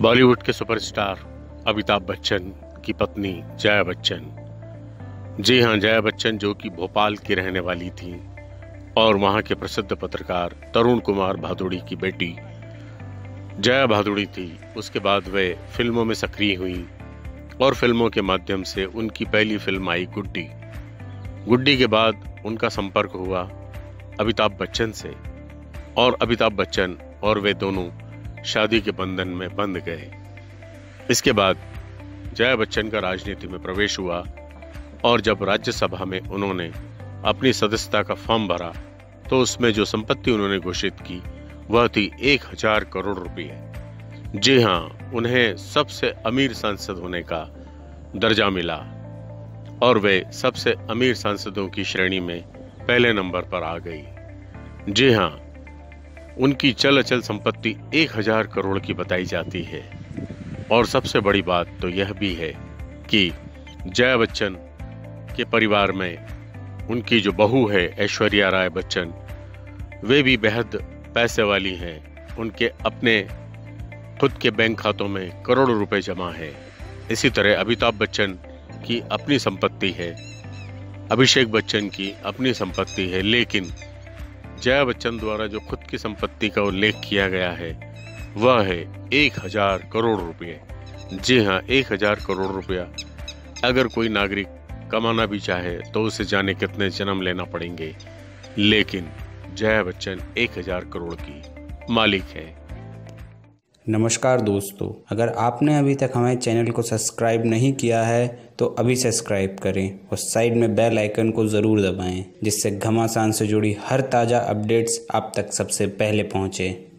बॉलीवुड के सुपरस्टार अमिताभ बच्चन की पत्नी जया बच्चन। जी हाँ, जया बच्चन जो कि भोपाल की रहने वाली थी और वहाँ के प्रसिद्ध पत्रकार तरुण कुमार भादुड़ी की बेटी जया भादुड़ी थी। उसके बाद वे फिल्मों में सक्रिय हुई और फिल्मों के माध्यम से उनकी पहली फिल्म आई गुड्डी। गुड्डी के बाद उनका संपर्क हुआ अमिताभ बच्चन से और अमिताभ बच्चन और वे दोनों शादी के बंधन में बंध गए। इसके बाद जया बच्चन का राजनीति में प्रवेश हुआ और जब राज्यसभा में उन्होंने अपनी सदस्यता का फॉर्म भरा तो उसमें जो संपत्ति उन्होंने घोषित की वह थी 1000 करोड़ रुपए। जी हाँ, उन्हें सबसे अमीर सांसद होने का दर्जा मिला और वे सबसे अमीर सांसदों की श्रेणी में पहले नंबर पर आ गई। जी हाँ, उनकी चल अचल संपत्ति 1000 करोड़ की बताई जाती है। और सबसे बड़ी बात तो यह भी है कि जया बच्चन के परिवार में उनकी जो बहू है ऐश्वर्या राय बच्चन, वे भी बेहद पैसे वाली हैं। उनके अपने खुद के बैंक खातों में करोड़ों रुपए जमा है। इसी तरह अमिताभ बच्चन की अपनी संपत्ति है, अभिषेक बच्चन की अपनी संपत्ति है, लेकिन जया बच्चन द्वारा जो खुद की संपत्ति का उल्लेख किया गया है वह है 1000 करोड़ रुपए। जी हाँ, 1000 करोड़ रुपया अगर कोई नागरिक कमाना भी चाहे तो उसे जाने कितने जन्म लेना पड़ेंगे, लेकिन जया बच्चन 1000 करोड़ की मालिक है। नमस्कार दोस्तों, अगर आपने अभी तक हमारे चैनल को सब्सक्राइब नहीं किया है तो अभी सब्सक्राइब करें और साइड में बेल आइकन को ज़रूर दबाएं, जिससे घमासान से जुड़ी हर ताज़ा अपडेट्स आप तक सबसे पहले पहुंचे।